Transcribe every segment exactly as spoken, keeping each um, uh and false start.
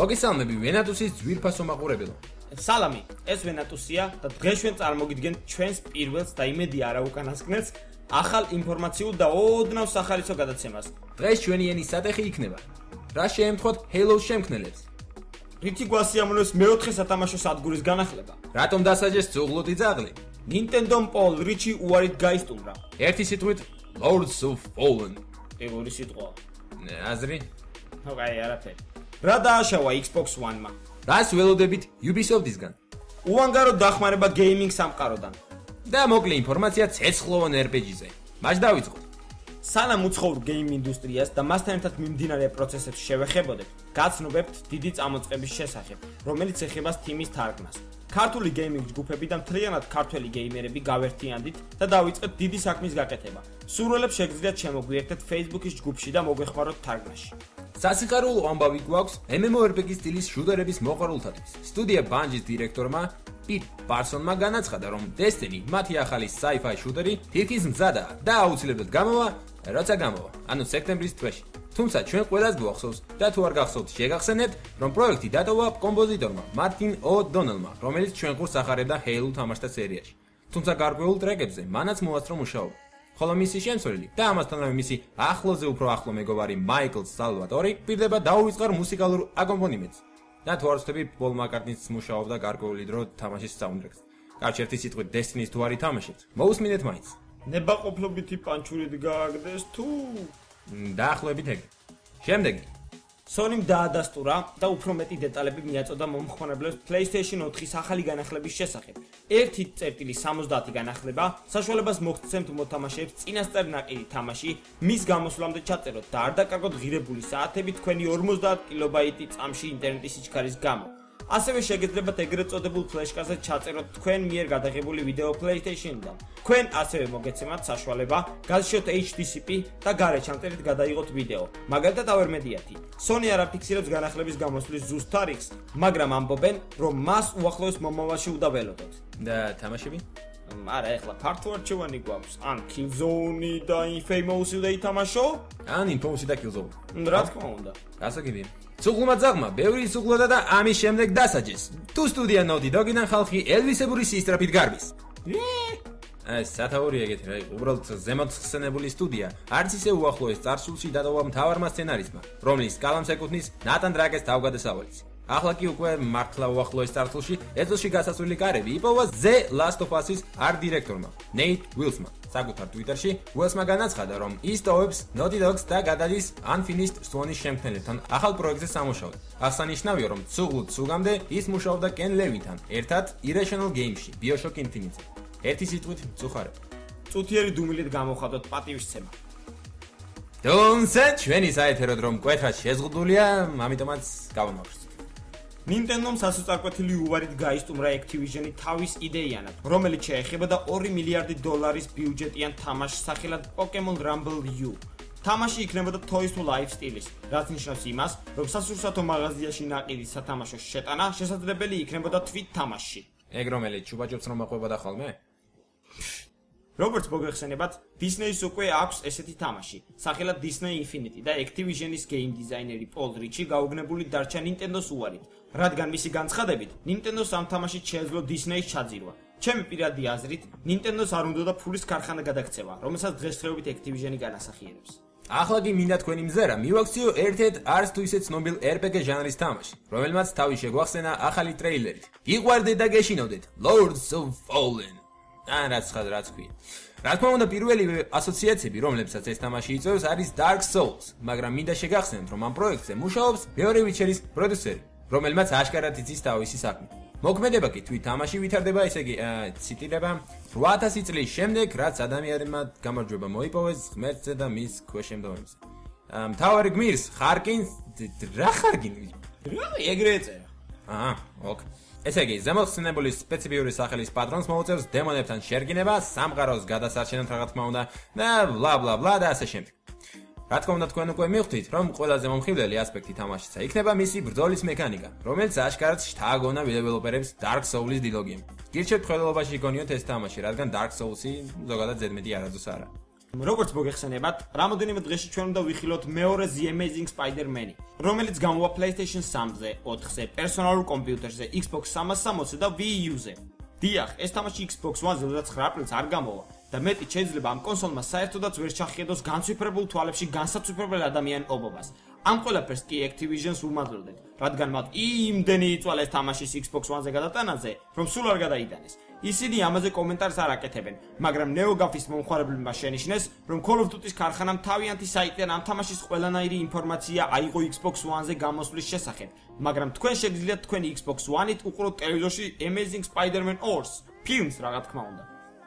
მოგესალმები ვენატუსის ძვირფასო მაყურებელო. სალამი, ეს ვენატუსია და დღეს ჩვენ წარმოგიდგენთ ჩვენს პირველს და იმედი არა უკანასკნელს ახალ ინფორმაციულ და ოდნავ სახალისო გადაცემას. დღეს ჩვენი ენის სატეხი იქნება. რა შეემთხვათ Halo-ს შემქმნელებს? რითი გვასიამოვნებს მეოთხე სათამაშო სადგურის განახლება? რატომ დასაჯეს ძუღლოთი ძაღლი? Nintendo-მ პოლ რიჩი უარით გაისტუმრა. ერთი სიტყვით Lords of Fallen. პირველი სიტყვა. აზრი? ხო, აი, არაფერი. რა დააშავა Xbox One-მა? რას ველოდებით Ubisoft-ისგან? უანგარო დახმარება გეიმინგ სამყაროდან. და მოკლე ინფორმაცია ცეცხლოვან эр პი ჯი-ზე. მას დავიწყოთ. სანამ უცხოურ გეიმ ინდუსტრიას და მასთან ერთად მიმდინარე პროცესებს შევეხებოდებთ, გაცნობებთ დიდი წამოწყების შესახებ, რომელიც ეხება Steam-ის თარგმნას. ქართული გეიმინგ ჯგუფები და მთლიანად ქართველი გეიმერები გავერთიანდით და დავიწყეთ დიდი საქმის გაკეთება. სურვილებს შეგიძლიათ შემოგვიერთდეთ Facebook-ის ჯგუფში და მოგვეხმაროთ თარგმნაში. სასიხარულო ამბავი გვაქვს эм эм о эр პი ჯი სტილის შუდერების მოყვარულთათვის. სტუდია Bungie-ის დირექტორმა პიტ პარსონმა განაცხადა, რომ Destiny, მათი ახალი sci-fi შუდერი, თირკის მზადაა და აუცილებლად გამოვა, როცა გამოვა, ანუ სექტემბრის თვეში. თუმცა ჩვენ ყველას გვახსოვს და თუ არ გახსოვთ, შეგახსენებთ, რომ პროექტი დატოვა კომპოზიტორმა მარტინ ო'-დონელმა, რომელიც ჩვენ ყურს ახარებდა Halo თამაშთა სერიაში. თუმცა გარკვეულ ტრეკებზე მანაც მოასწრო მუშაობა. ხოლო მისი შემცვლელი და ამასთანავე მისი ახლოზე უფრო ახლო მეგობარი მაიკლ სალვატორი პირდება დაუვიწყარ მუსიკალურ აკომპანიმენტს. და თუ არ ვცდები, პოლ მაკარტნის მუშაობდა გარკვეული დრო თამაშის საუნდტრეკს. კარჩი ერთი სიტყვით Destiny-ს თუ არ ითამაშეთ, მოусმინეთ მაინც. ნებაყოფლობითი პანჩურით გააგდეს თუ დაახლოებით ეგ. შემდეგი Sony-მ დაადასტურა და უფრო მეტი დეტალები მიაწოდა მომხმარებლებს PlayStation ოთხის ახალი განახლების შესახებ. ერთი წერტილი სამოცდაათი განახლება საშუალებას მოგცემთ მოთამაშეებს წინასწარ ნაყიდი თამაში მის გამოსვლამდე ჩაწეროთ და არ დაკარგოთ ღირებული საათები თქვენი ორმოცდაათ კილობაიტი წამში ინტერნეტის სიჩქარის გამო. ასევე შეგეძლებათ ეგრეთ წოდებულ ფლეშკაზე ჩაწეროთ თქვენ მიერ გადაღებული ვიდეო PlayStation-დან. თქვენ ასევე მოგეცემათ საშუალება გაზრდოთ ეიჩ დი სი პი და გარე ჩამწერით გადაიღოთ ვიდეო. მაგალითად ავერმედიათი. Sony არ აფიქსირებს განახლების გამოსვლის ზუსტ თარიღს, მაგრამ ამბობენ, რომ მას უახლოეს მომავალში უნდა ველოდოთ. და თამაშები? არა, ეხლა ფართო არჩევანი გვაქვს. ან Killzone და Infamous-ი და ითამაშო? ან Infamous და Killzone. რა თქმა უნდა. გასაგებია. ცუღლმა ძაღლმა ბევრი სუღლოდა და ამის შემდეგ დასაჯეს. თუ სტუდია Naughty Dog-დან ხალხი ელვისებური სისტრაფით გარბის. ეს სათაური ეგეთი რა, უბრალოდ ზემოთ ხსენებული სტუდია არც ისე უახლოეს წარსულში დატოვა მთავარმა სცენარისტმა, რომლის კალამს ეკუთვნის ნატან დრაკეს თავგადასავალიც. ახლა კი უკვე მართლა უახლოეს წარსულში ეზოში გასასვლელი კარები იპოვა The Last of Us-ის ართ-დირექტორმა, Nate Wilsma. საკუთარ Twitter-ში Wilsma განაცხადა, რომ ის ტოვებს Naughty Dog-ს და გადადის Unfinished Swan-ის შემქმნელებთან ახალ პროექტზე სამუშაოდ. აღსანიშნავია, რომ ცუღლუთ სუგამდე ის მუშაობდა Ken Levine-თან ერთად Irrational Games-ში, BioShock Infinite-ზე. ერთი სიტყვით მწუხარე. წუთიერი დუმილით გამოხატოთ პატივისცემა. თუმცა ჩვენი საეთერო დრო მკვეთრად შეზღუდულია, ამიტომაც გავამაყრეთ. Nintendo-მ სასოწარკვეთილი უვარით გაისტუმრა Activision-ი თავის იდეიანად, რომელიც შეეხებოდა ორი მილიარდი დოლარის ბიუჯეტიან თამაშს სახელად Pokemon Rumble U. თამაში იქნებოდა Toys to Life სტილის, რაც ნიშნავს იმას, რომ სასურსათო მაღაზიაში ნაყიდი სათამაშო შეტანა შესაძლებელი იქნებოდა თვით თამაშში. ეგ რომელიც ჩუბაჭობს რომ აყვებოდა ხოლმე? როგორც მოგეხსენებათ, Disney-ს უკვე აქვს ესეთი თამაში, სახელად Disney Infinity და Activision-ის გეიმ დიზაინერი პოლ რიჩი გაუგნებული დარჩა Nintendo-ს უარით, რადგან მისი განცხადებით, Nintendo-ს ამ თამაშით შეეძლო Disney-ს ჩაძირვა. ჩემი პირადი აზრით, Nintendo-ს არ უნდა და ფულის ქარხანა გადაქცევა, რომელსაც დღესდღეობით Activision-ი განასახიერებს. ახლა კი მინდა თქვენი მზერა მივაქციო ერთ-ერთ არც თუ ისე ცნობილ эр პი ჯი ჟანრის თამაში, რომელმაც თავი შეგვახსენა ახალი ტრეილერით. იყვარდეთ და გეშინოდეთ Lords of Fallen. ან რაც ხარ რაც ქვია. რა თქმა უნდა, პირველი ასოციაციები, რომლებსაც ეს თამაში იწვევს, არის Dark Souls, მაგრამ მინდა შეგახსენოთ, რომ ამ პროექტზე მუშაობს ბევრი Witcher-ის პროდიუსერი, რომელმაც აშკარად იცის თავისი საქმე. მოქმედება კი თვით თამაში ვითარდება, ესე იგი, ციტირება რვა ათასი წლის შემდეგ, რაც ადამიანებმა გამარჯვება მოიპოვეს ღმერთზე და მის ქვეშემდოებზე. მთავარი გმირს ხარკინს რა ხარკინი? რა ეგრე ეწერა. აჰა, ოკ. ესე იგი, ზემოხსენებული სპეციფიური სახელის პატრონს მოუწევს დემონებთან შერგინება, სამყაროს გადასარჩენად რა თქმა უნდა და ბლა ბლა ბლა და ასე შემდეგ. რა თქმა უნდა, თქვენ უკვე მივხვდით, რომ ყველაზე მომხიბვლელი ასპექტი თამაშისა იქნება მისი ბრძოლის მექანიკა, რომელიც აშკარად შთააგონა დეველოპერებს Dark Souls-ის დილოგიამ. გირჩევთ, ხელოვნებაში გონიოთ ეს თამაში, რადგან Dark Souls-ი ზოგადად ზედმეტი არასდროს არა. როგორც მოგეხსენებათ, რამოდენიმე დღეში ჩვენ უნდა ვიხილოთ მეორე The Amazing Spider-Man-ი, რომელიც გამოვა PlayStation სამზე, ოთხზე, პერსონალურ კომპიუტერზე, Xbox სამას სამოცზე და Wii U-ზე. დიახ, ეს თამაში Xbox One-ზე ოცდაცხრა აპრილს არ გამოვა და მეტი შეიძლება ამ კონსოლმა საერთოდაც ვერ ჩახედოს განცვიფრებულ თვალებში განსაცვიფრებელ ადამიანობობას. ამ ყველაფერს კი Activision-ს ვუმადლობთ, რადგან მათ იმდენი იწვალეს თამაშის Xbox One-ზე გადატანაზე, რომ სულ არ გადაიტანეს. ისინი ამაზე კომენტარს არ აკეთებენ, მაგრამ NeoGAF-ის მომხმარებლებმა შენიშნეს, რომ Call of Duty-ის ქარხანამ თავიანთი საიტიდან ამ თამაშის ყველანაირი ინფორმაცია აიღო Xbox One-ზე გამოსვლის შესახებ, მაგრამ თქვენ შეგიძლიათ თქვენი Xbox One-ით უყუროთ ტელევიზორში Amazing Spider-Man ორს ფილმს, რა თქმა უნდა.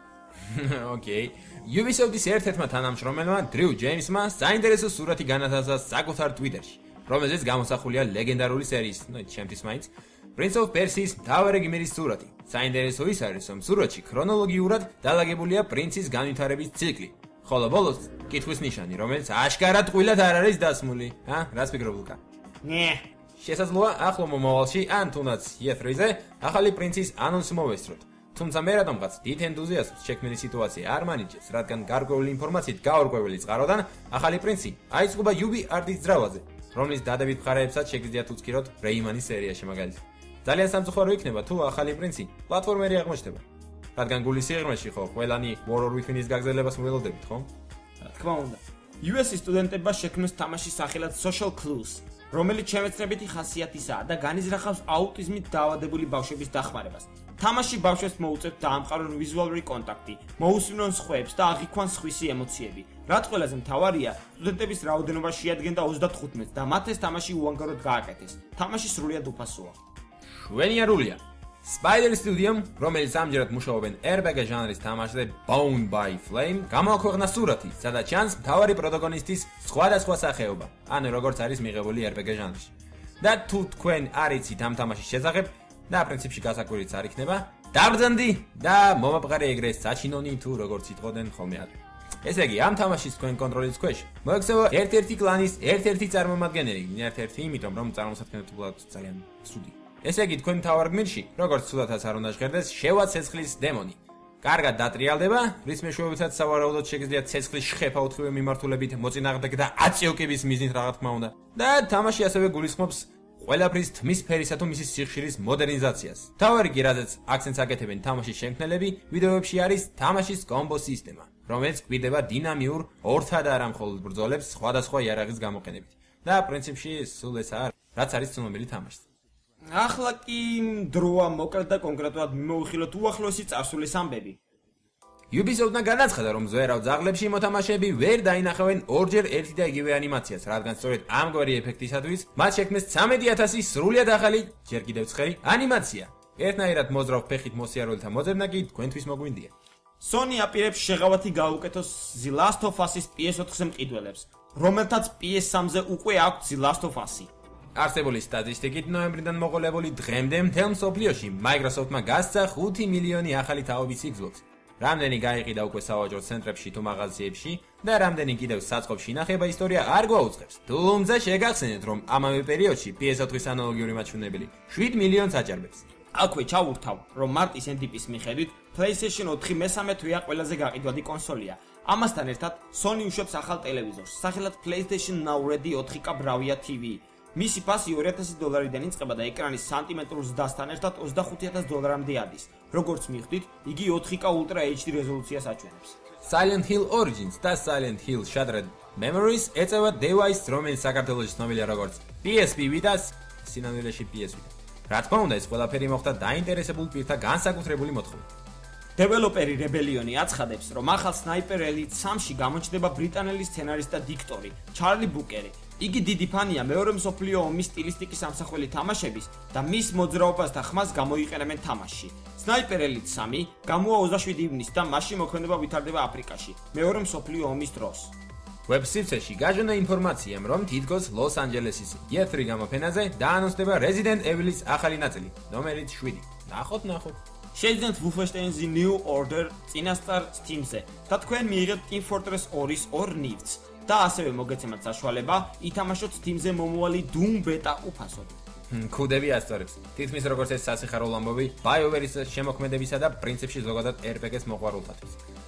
ოკეი. Ubisoft-ის ერთ-ერთმა თანამშრომელმა Drew James-მა საინტერესო სურათი განათავსა საკუთარ Twitter-ში, რომელზეც გამოსახულია ლეგენდარული სერიის, ну, ჩემთვის მაინც Prince of Persia-ის მთავარი გმირის სურათი. საინტერესო ის არის, რომ სურათში ქრონოლოგიურად დალაგებულია პრინცის განვითარების ციკლი, ხოლო ბოლოს კითხვის ნიშანი, რომელიც აშკარად ყვილად არ არის დასმული. ჰა, რას ფიქრობ ლუკა? ნე. შესაძლოა ახლო მომავალში ან თუნდაც E three-ზე ახალი პრინცის ანონსი მოვესწროთ. თუმცა მე რატომღაც დიდ ენთუზიაზმს შექმნილი სიტუაცია არ მანიჭებს, რადგან გარკვეული ინფორმაციით გაურკვეველი წყაროდან ახალი პრინცი აიწყობა Ubi Art-ის ძრავაზე, რომლის დადებით მხარეებსაც შეგიძლიათ უცქიროთ Rayman-ის სერიაში მაგალითად. ძალიან სამწუხარო იქნება თუ ახალი პრინცი პლატფორმერი აღმოჩნდება. რადგან გულის სიღრმეში ხო ყველანი War of Within-ის გაგრძელებას ველოდებით, ხო? რა თქმა უნდა. U S-ის სტუდენტებმა შექმნეს თამაშის სახელად Social Clues, რომელიც შემეცნებითი ხასიათისაა და განიზრახავს აუტიზმით დაავადებული ბავშვების დახმარებას. თამაში ბავშვებს მოუწევთ დაამყარონ ვიზუალური კონტაქტი, მოусვინონ სხვებს და აღიქვან სხვისი ემოციები. რაც ყველაზე მთავარია, სტუდენტების რაოდენობა შეადგენდა ოცდათხუთმეტს და მათ ეს თამაში უანგაროდ გააკეთეს. თამაში სრულიად უფასოა. შვენიარულია. Spider Studio-მ, რომელიც ამჯერად მუშაობენ R P G ჟანრის თამაშზე Bound by Flame, გამოაქვეყნა სურათი, სადაც ჩანს მთავარი პროტაგონისტის სხვადასხვა სახეობა, ანუ როგორც არის მიღებული R P G ჟანრში. და თუ თქვენ არ იცით ამ თამაშის შესახებ, და პრინციპში გასაკვირიც არ იქნება, დაბრძანდი და მომაბყარე ეგრე საჩინონი თუ როგორც იტყოდნენ ხოლმე ადრე. ესე იგი, ამ თამაშის თქვენ კონტროლის ქვეშ მოექცევა ერთ-ერთი კლანის ერთ-ერთი წარმომადგენელი, ერთ-ერთი იმიტომ, რომ წარმოსადგენლად ძალიან ცუდი. ესე იგი, თქვენ მთავარ გმირში, როგორც ცუდათაც არ უნდა ჟღერდეს, შევა ცეცხლის დემონი. კარგად დატრიალდება, რის მეშვეობითაც სავარაუდოდ შეგიძლიათ ცეცხლის შეხება ოთხივე მიმართულებით მოწინააღმდეგ და აწიოკების მიზნით რა თქმა უნდა. და თამაში ასევე გულისხმობს ყველაფრის თმის ფერისა თუ მისი სიხშირის მოდერნიზაციას. თავარი კი, რაზეც აქცენტს აკეთებენ თამაშის შემქმნელები, ვიდეოებში არის თამაშის კომბო სისტემა, რომელიც კვირდება დინამიურ ორთად არა მხოლოდ ბრძოლებს სხვადასხვა იარაღის გამოყენებით. და პრინციპში სულ ეს არის, რაც არის ცნობილი თამაში. ახლა კი დროა მოკლედ და კონკრეტულად მოვიხილოთ უახლოესი წარსულის ამბები. Ubisoft-მა განაცხადა, რომ ზვერავ ძაღლებში მოთამაშეები ვერ დაინახავენ ორჯერ ერთი და იგივე ანიმაციას, რადგან სწორედ ამგვარი ეფექტისათვის მათ შექმნეს ცამეტი ათასი სრულიად ახალი, ჯერ კიდევ ცხერი ანიმაცია. ერთნაირად მოძრავ ფეხით მოსიარულთა მოძებნა კი თქვენთვის მოგვინდია. Sony აპირებს შეღავათი გაუკეთოს The Last of Us-ის P S four-ზე მყიდველებს, რომელთაც P S three-ზე უკვე აქვს The Last of Us-ი. არსებული სტატისტიკით ნოემბრიდან მოყოლებული დღემდე მთელ მსოფლიოში Microsoft-მა გასცა ხუთი მილიონი ახალი თაობის Xbox. რამდენი გაიყიდა უკვე სავაჭრო ცენტრებში თუ მაღაზიებში და რამდენი კიდევ საწყობში ინახება ისტორია არ გვაუწყებს. თუმცა შეგახსენეთ, რომ ამავე პერიოდში P S four-ის ანალოგიური მაჩვენებელი შვიდ მილიონს აჭარბებს. აქვე ჩავურთავ, რომ მარტის N D P-ის მიხედვით PlayStation four მესამე თვეა ყველაზე გაყიდვადი კონსოლია. ამასთან ერთად Sony უშვებს ახალ ტელევიზორს, სახელად PlayStation Now Ready four K Bravia T V. მისი ფასი ორი ათასი დოლარიდან იწყება და ეკრანის სანტიმეტრულ ზრდასთან ერთად ოცდახუთი ათასი დოლარამდე ადის. როგორც მივხვდით, იგი four K Ultra H D რეზოლუციას აჩვენებს. Silent Hill Origins და Silent Hill Shattered Memories ეწევა device, რომელიც საქართველოში ცნობილია როგორც P S P Vita-ს, სინამდვილეში P S Vita. რა თქმა უნდა, ეს ყველაფერი მოხდა დაინტერესებულ პირთა განსაკუთრებული მოთხოვნით. დეველოპერი Rebellion-ი აცხადებს, რომ ახალ Sniper Elite three-ში გამოჩნდება ბრიტანელი სცენარისტ და დიქტორი ჩარლი ბუკერი. იგი დიდი ფანია მეორე მსოფლიო ომის სტილისტიკის ამსახველი თამაშების და მის მოძრაობას და ხმას გამოიყენებენ თამაშში. Sniper Elite three გამოვა ოცდაშვიდი ივნისს და მასში მოქმედება ვითარდება აფრიკაში, მეორე მსოფლიო ომის დროს. ვებ-სივრცეში გაჟონა ინფორმაციამ, რომ თითქოს ლოს-ანჯელესის E three გამოფენაზე დაანონსდება Resident Evil-ის ახალი ნაწილი, ნომერით შვიდი. ნახოთ, ნახოთ. Შეძენთ Wolfenstein The New Order წინასწარ Steam-ზე და თქვენ მიიღებთ Team Fortress two-ის ორ ნივთს და ასევე მოგეცემათ საშუალება ითამაშოთ Steam-ზე მომავალი Doom Beta უფასოდ. კუდები ასწორებს. თითქმის როგორც ეს სასიხარულო ამბავი BioWare-ის შემოქმედებისა და პრინციპში ზოგადად R P G-s მოყვარულთათვის.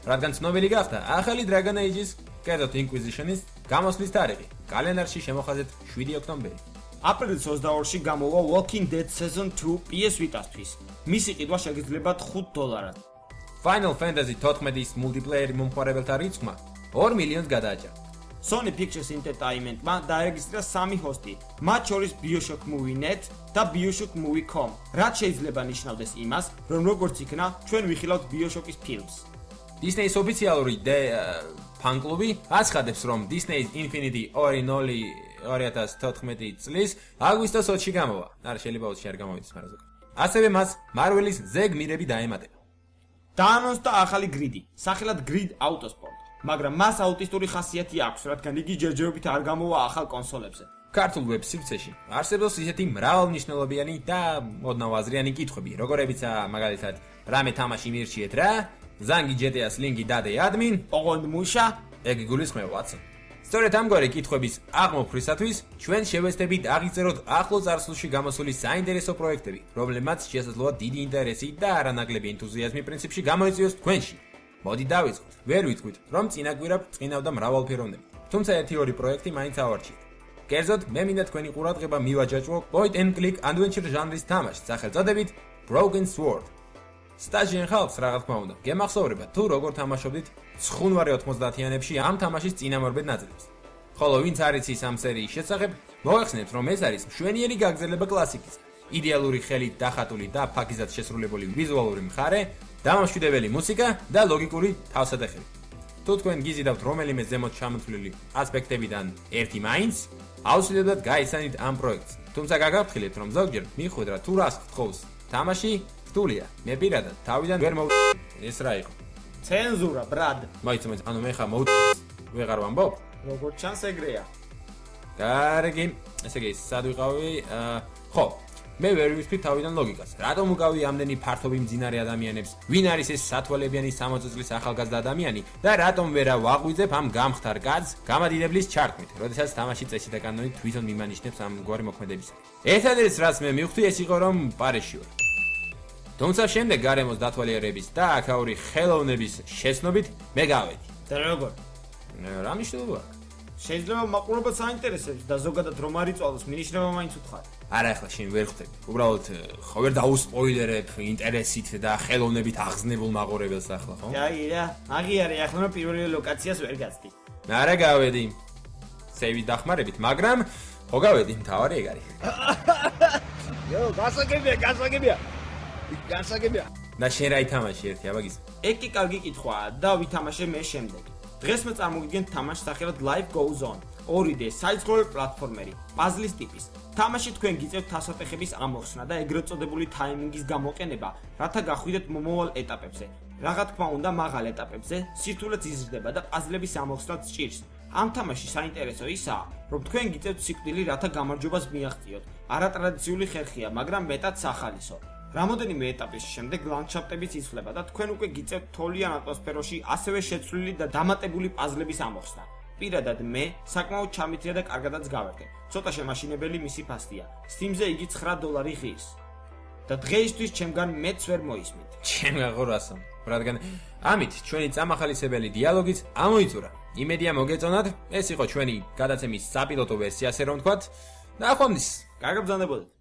რადგან ცნობილი გახდა ახალი Dragon Age-ის, კერძოდ Inquisition-ის გამოსვლის თარიღი. კალენდარში შემოხაზეთ შვიდი ოქტომბერი. აპრილის ოცდაორში გამოვა Walking Dead Season two P S Vita-თვის. მისი ყიდვა შეგიძლიათ ხუთ დოლარად. Final Fantasy fourteen-ის multiplayer მომხმარებელთა რიცხვმა ორ მილიონს გადააჭრა. Sony Pictures Entertainment-მა დაერეგისტრირა სამი ჰოსტი, მათ შორის BioShock Movie dot net და BioShock Movie dot com, რაც შეიძლება ნიშნავდეს იმას, რომ როგორც იქნა, ჩვენ ვიხილავთ BioShock-ის ფილმს. Disney-ის ოფიციალური ფან-კლუბი აცხადებს, რომ Disney-ის Infinity ორი ნული ორი ათას თოთხმეტი წლის აგვისტოს ოცში გამოვა. არა, შეიძლება ოცში არ გამოვიდეს, მაგრამ ზოგადად. ასევე მას Marvel-ის ზეგმირები დაემატება. დაანონსდა ახალი გრიდი, სახელად Grid Autosport, მაგრამ მას აუტისტური ხასიათი აქვს, რადგან იგი ჯერჯერობით არ გამოვა ახალ კონსოლებზე. ქართულ ვებ-სივრცეში არსებობს ისეთი მრავალმნიშვნელობიანი და ოდნავ აზრიანი კითხვები, როგორებიცაა მაგალითად, რამე თამაში მირჩიეთ რა? ზანგი G T A-ს ლინკი დადე ადმინ? ოღონდ მუშა? ეგ იგულისხმება ვატსონ. სწორედ ამგვარი კითხვების აღმოფხვრისათვის ჩვენ შევეცდებით აღიწეროთ ახლო წარსულში გამოსული საინტერესო პროექტები, რომლებმაც შესაძლოა დიდი ინტერესი და არანაკლები ენთუზიაზმი პრინციპში გამოიწვიოს თქვენში. მოდი დავიწყოთ. ვერ ვიტყვით, რომ წინაკვირა წინავდა მრავალფეროვნები. თუმცა ერთი-ორი პროექტი მაინც ავარჩიეთ. კერძოდ, მე მინდა თქვენი ყურადღება მივაჯაჭვო point and click adventure ჟანრის თამაშს, სახელწოდებით Broken Sword. სტაჟიან ხალხს რა თქმა უნდა, გემახსოვრება თუ როგორ თამაშობდით ცხუნვარე ოცდაათიანებში ამ თამაშის წინამორბედ ნაწილებს. ხოლო ვინც არ იცის ამ სერიის შესახებ, მოახსენებთ, რომ ეს არის მშვენიერი გაგრძელება კლასიკის. იდეალური ხელით დახატული და ფაქიზად შესრულებული ვიზუალური მხარე, დამამშვიდებელი მუსიკა და ლოგიკური თავსატეხები. თუ თქვენ გიზიდავთ რომელიმე ზემოთ ჩამოთვლილი ასპექტებიდან ერთი მაინც, აუცილებლად გაიცანით ამ პროექტს. თუმცა გაგაფრთხილებთ, რომ ზოგჯერ მიხვედრა თუ რას გთხოვს თამაში რთულია. მე პირადად თავიდან ვერ მოვ ეს რა იყო? ცენზურა, ბრად. მაიცო, მაიცო, ანუ მე ხა მოვ ვეღარ ვამბობ? როგორც ჩანს ეგრეა. კარგი, ესე იგი, სად ვიყავი? ხო, მე ვერ ვისწრებ თავიდან ლოგიკას. რატომ უკავი ამდენი ფართობი მძინარე ადამიანებს? ვინ არის ეს სათვალებიანი სამოცი წლის ახალგაზრდა ადამიანი და რატომ ვერა ვაღვიძებ ამ გამხდარ კაცს გამადიდებლის ჩართმით, როდესაც თამაში წესი და კანონით თვითონ მიმანიშნებს ამ გვარი მოქმედებისა. ერთადერთს რაც მე მივხვდი ეს იყო, რომ პარეში ვარ. თუმცა შემდეგ გარემოს დათვალიერების და აქაური ხელოვნების შეცნობით მე გავედი. და როგორ? რა მნიშვნელობა აქვს? შეიძლება მაყურებელს საინტერესებს და ზოგადად რომ არ იწვალოს, მინიშნება მაინც უთხარ. არა, ახლა შენ ვერ ხვდები. უბრალოდ ხო ვერ დაუსპოილერებ ინტერესით და ხელოვნებით აღზნებულ მაყურებელს ახლა, ხო? აი რა, აღიარე ახლა რომ პირველი ლოკაციას ვერ გაცდი. არა გავედი. სეივი დახმარებით, მაგრამ ხო გავედი, მთავარი ეგ არის. იო, გასაგებია, გასაგებია. გასაგებია. და შენ რა ითამაში ერთი, აბაგის? ეგ კი კარგი კითხვაა და ვითამაშე მე შემდეგ. დღეს მე წარმოგიდგენთ თამაშს სახელად Life Goes On. ორი დე საიცხოვრო პლატფორმერი, პაზლის ტიპის. თამაში თქვენ გიწევთ თასატეხების ამოხსნა და ეგრეთ წოდებული ტაიმინგის გამოყენება, რათა გახვიდეთ მომავალ ეტაპებზე. რა თქმა უნდა, მაღალ ეტაპებზე სირთულეც იზრდება და პაზლების ამოხსნაც სჭირს. ამ თამაში საინტერესო ისაა, რომ თქვენ გიწევთ სიკვდილი, რათა გამარჯვებას მიაღწიოთ. არატრადიციული ხერხია, მაგრამ მეტად სახალისო. რამოდენიმე ეტაპის შემდეგ ლანდშაფტებიც იცვლება და თქვენ უკვე გიწევთ თოვლიან ატმოსფეროში ასევე შეცვლილი და დამატებული პაზლების ამოხსნა. პირადად მე საკმაოდ ჩამithრია და კარგადაც გავერგე. ცოტა შემაშინებელი მისი ფასტია. Steam-ზე იგი ცხრა დოლარი ღირს. და დღეისთვის ჩემგან მეც ვერ მოისმით. ჩემგან ყურასო. რადგან ამით ჩვენი წამახალისებელი დიალოგიც ამოიწურა. იმედია მოგეწონათ, ეს იყო ჩვენი გადაცემის საპილოტო ვერსია, ასე რომ ვთქვათ. ნახვამდის. კარგად ბრძანდებოდეთ.